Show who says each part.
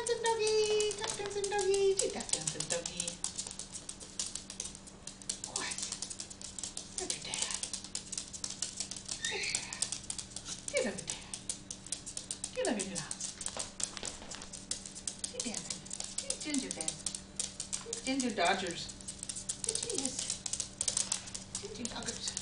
Speaker 1: dancing doggy. Tap dancing doggy. Tap dancing doggy. What? Look at that. Look at that. Get over there. Get over here. She's dancing. She's ginger dancing. She's ginger dodgers. She is. Ginger doggers.